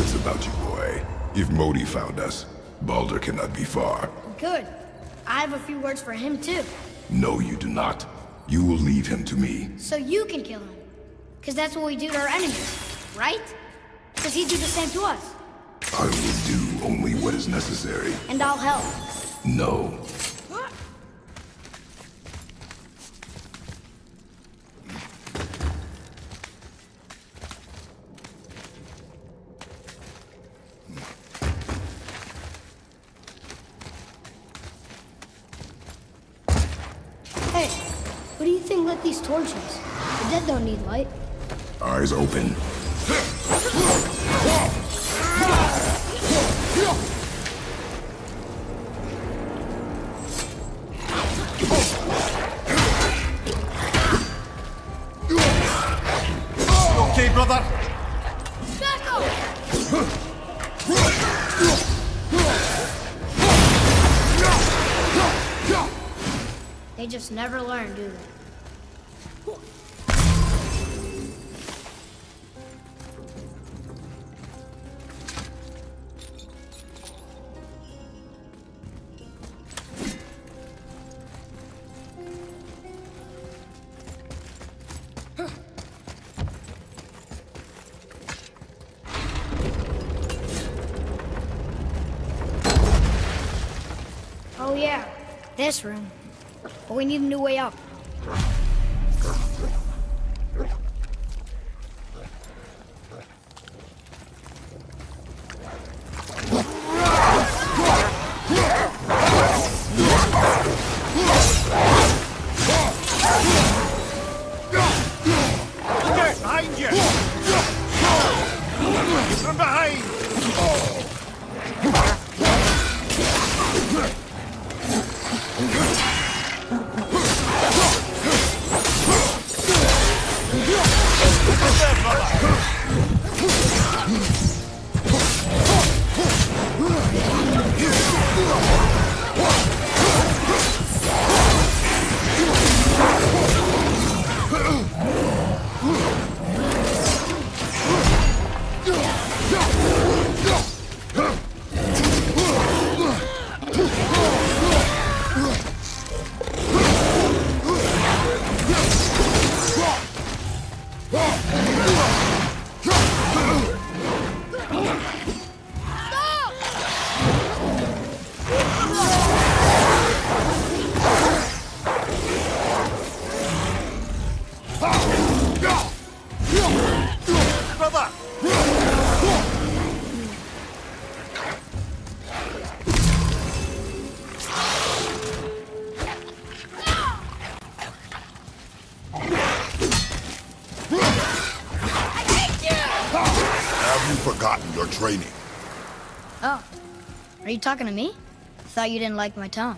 wits about you, boy. If Modi found us, Baldur cannot be far. Good. I have a few words for him, too. No, you do not. You will leave him to me. So you can kill him. Because that's what we do to our enemies, right? Does he do the same to us? I will do only what is necessary. And I'll help. No. Hey, who do you think lit these torches? The dead don't need light. Eyes open. Okay, brother? Back up! They just never learn, do they? Oh yeah, this room. But we need a new way up. Get behind you! From behind! Brother! Have you forgotten your training? Oh, are you talking to me? Thought you didn't like my tone.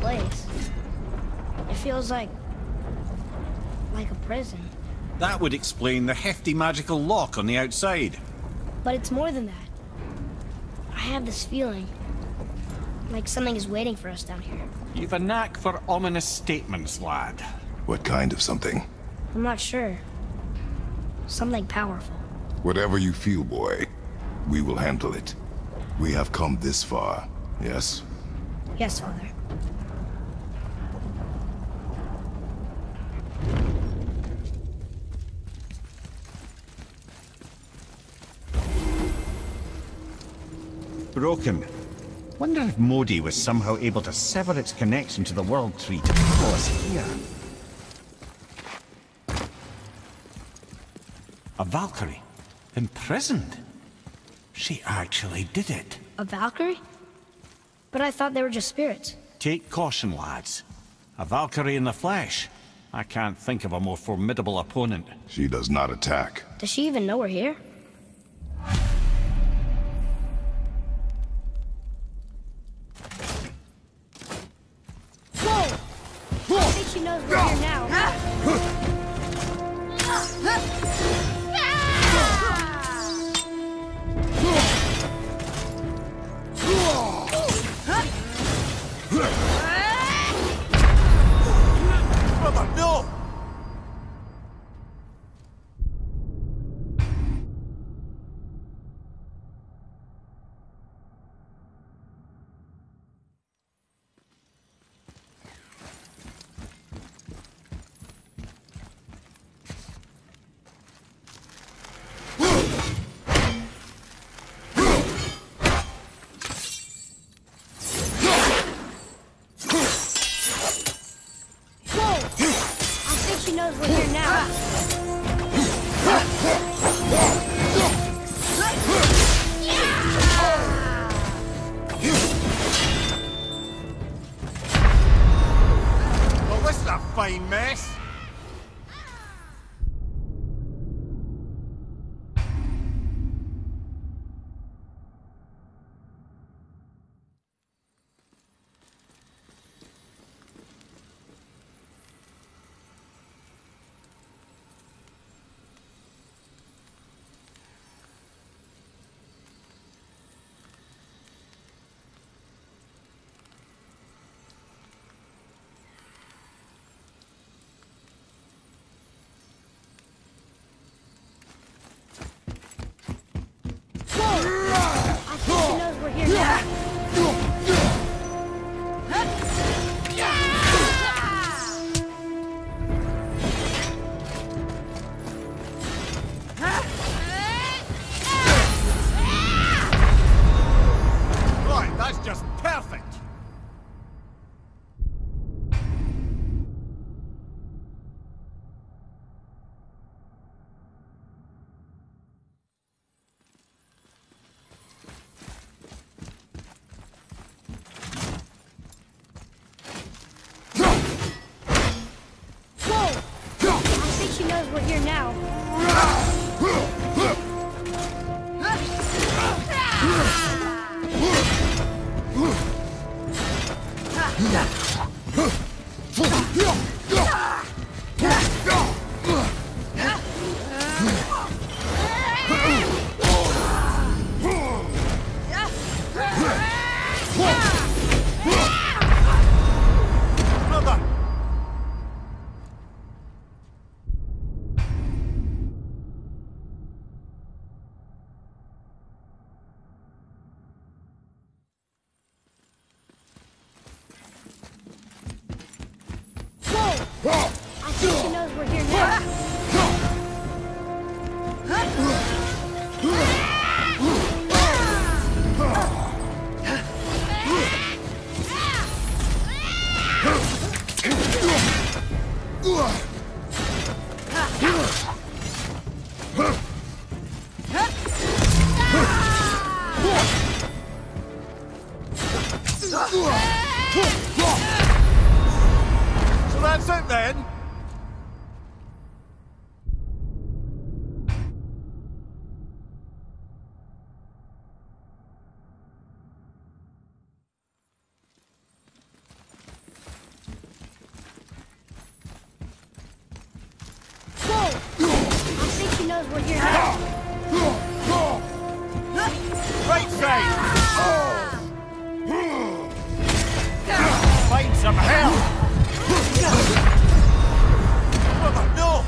place. It feels like a prison. That would explain the hefty magical lock on the outside. But it's more than that. I have this feeling like something is waiting for us down here. You've a knack for ominous statements, lad. What kind of something? I'm not sure. Something powerful. Whatever you feel, boy, we will handle it. We have come this far, yes? Yes, Father. Broken. Wonder if Modi was somehow able to sever its connection to the World Tree to pull us here. A Valkyrie? Imprisoned? She actually did it. A Valkyrie? But I thought they were just spirits. Take caution, lads. A Valkyrie in the flesh. I can't think of a more formidable opponent. She does not attack. Does she even know we're here? Whoa! I think she knows we're here now. Brother, no! She knows we're here now. Well, this is a fine mess. I think she knows we're here now. Right, that's just perfect. I think she knows we're here now. Brother! I think she knows we're here now. So that's it then? knows we're here now. Right side! Find some help! Brother, no!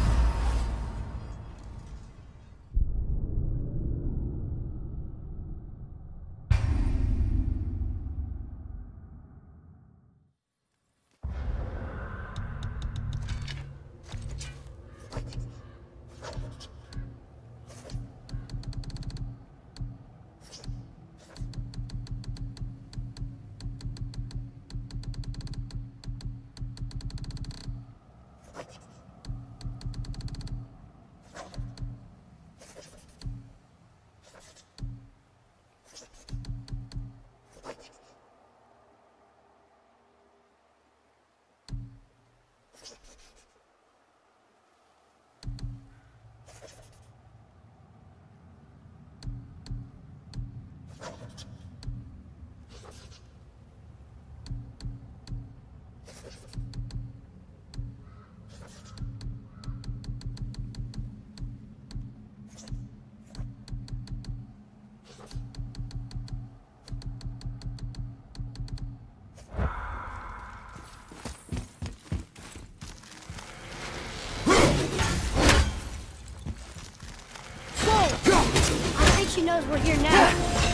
She knows we're here now.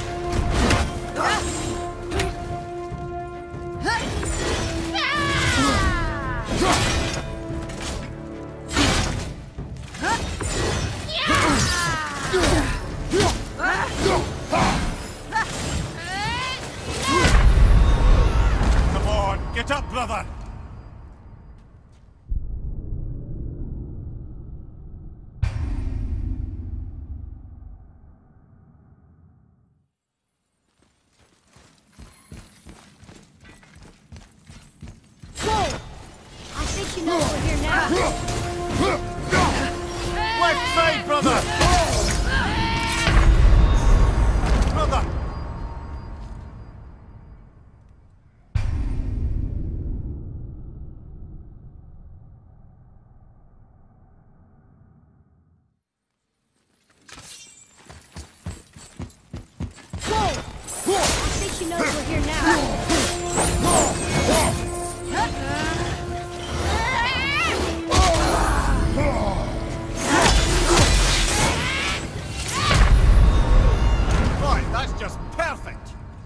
Come on, get up, brother! She knows we're here now. Left side, brother! Brother! I think she knows we're here now. That's just perfect!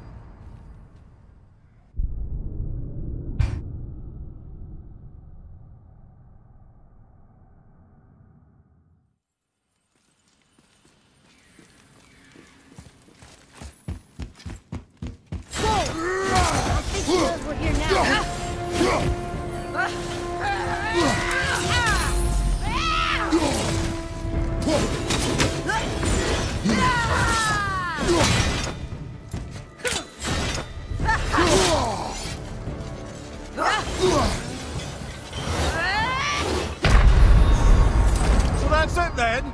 I think she knows we're here now. So that's it then?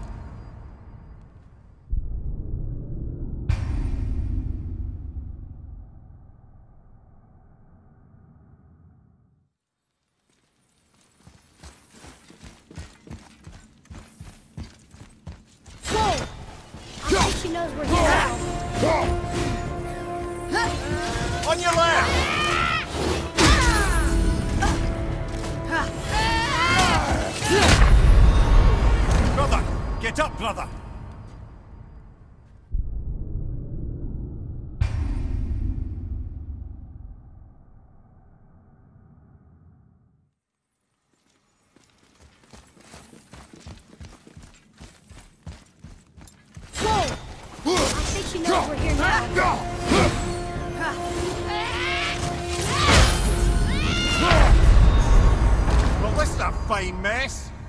I think she knows we're here now. On your left! Brother! Get up, brother! I think she knows we're here now. Well, this is a fine mess!